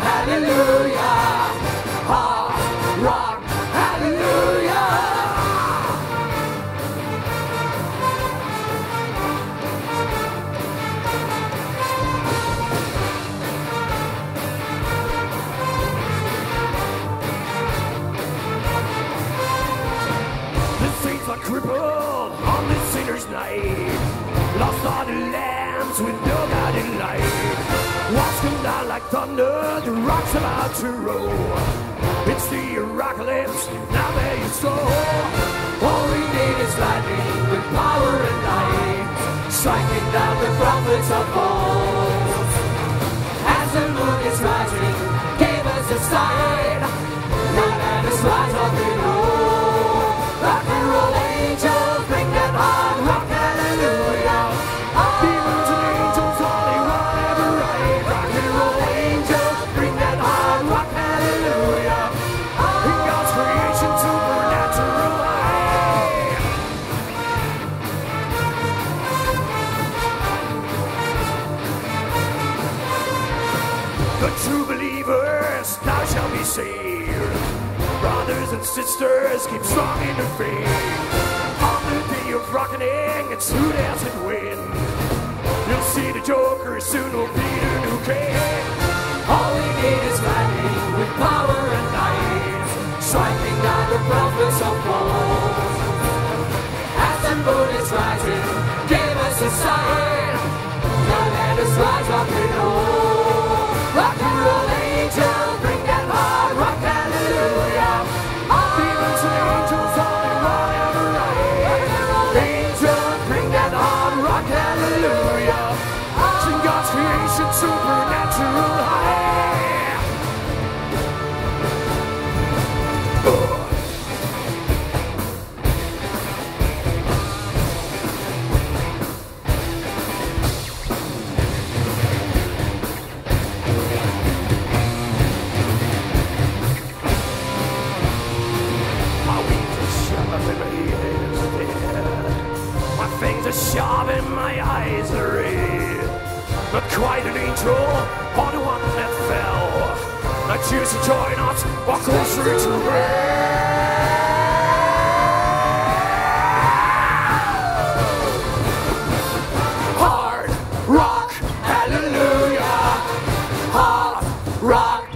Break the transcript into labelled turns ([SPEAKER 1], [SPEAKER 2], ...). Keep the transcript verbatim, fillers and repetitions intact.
[SPEAKER 1] hallelujah. Hard rock, hallelujah. The saints are crippled on this sinner's night, lost are the lambs with no guiding light. Walls come down like thunder, the rock's about to roll. It's the apocalypse, now there you go. All we need is lightning with power and light, striking down the prophets of old. As the moon is rising, gave us a sign, now let us rise up in hope. Rock and roll angels, bring that hard rock, hallelujah. Demons and angels, all they want ever right. Rock and roll angels, bring that hard rock, hallelujah. In God's creation, supernatural high. The true believers now shall be saved. Brothers and sisters, keep strong in the faith. On the day of reckoning, it's who doesn't win. You'll see the Joker soon will be the new king. All we need is lightning with power and light, striking down the prophets of old. As the moon is rising, give us a sign, now let us rise up in hope. Rock and roll angel, bring that hard rock, hallelujah. Demons and angels, all they want ever right. Angels, bring that hard rock, hallelujah. In God's creation, supernatural high. Oh. My wings are sharp and my ears are there. My fangs are sharp and my eyes are red. Not quite an angel, or the one that fell. I choose to join us, walk closer to her. Hard rock, hallelujah. Hard rock,